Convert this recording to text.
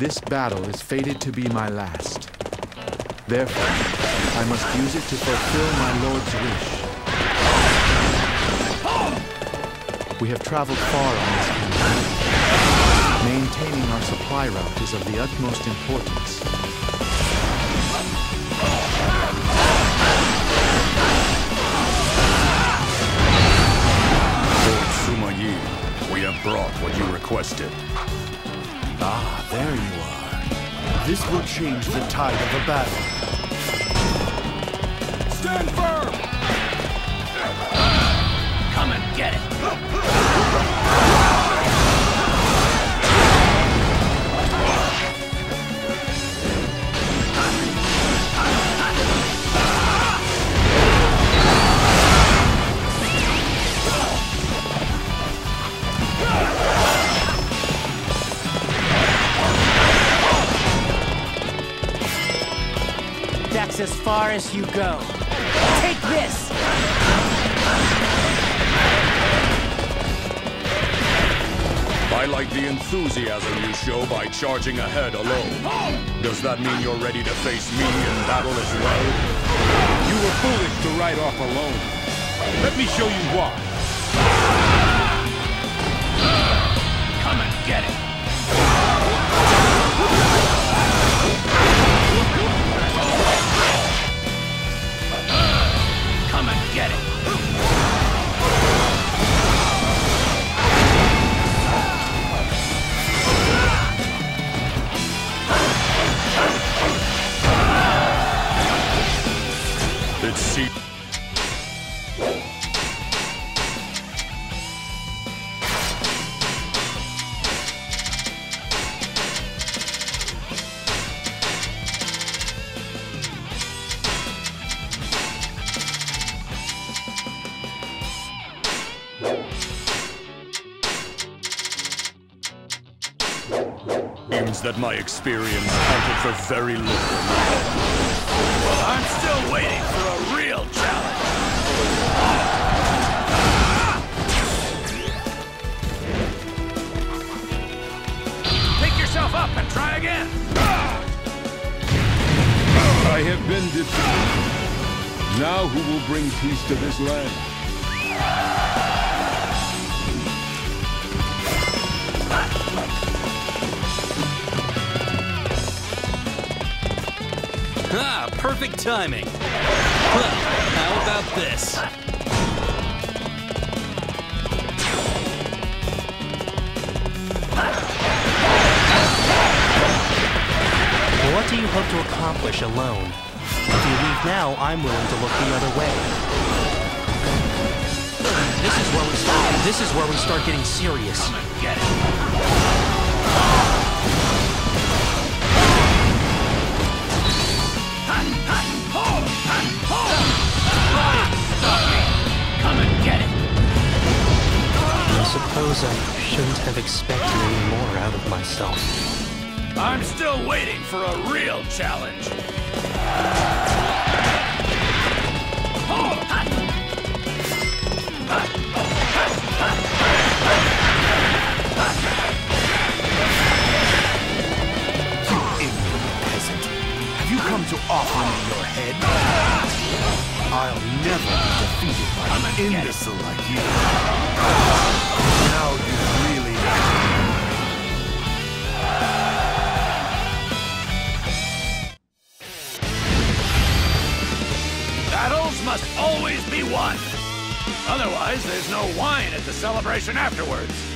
This battle is fated to be my last. Therefore, I must use it to fulfill my lord's wish. We have traveled far on this campaign. Maintaining our supply route is of the utmost importance. Lord Sima Yi, we have brought what you requested. Ah, there you are. This will change the tide of the battle. Stand firm! Come and get it! That's as far as you go. Take this! I like the enthusiasm you show by charging ahead alone. Does that mean you're ready to face me in battle as well? You were foolish to ride off alone. Let me show you why. Come and get it! Come and get it! It seems... that my experience counted for very little. I'm still waiting for a real challenge! Pick yourself up and try again! I have been defeated. Now who will bring peace to this land? Ah, perfect timing. Well, how about this? What do you hope to accomplish alone? If you leave now, I'm willing to look the other way. This is where we start getting serious. Come and get it! Come and get it! I suppose I shouldn't have expected any more out of myself. I'm still waiting for a real challenge! You ignorant peasant. Have you come to offer me your head? I'll never be defeated by an imbecile like you. Now you really know. Battles must always be won! Otherwise, there's no wine at the celebration afterwards.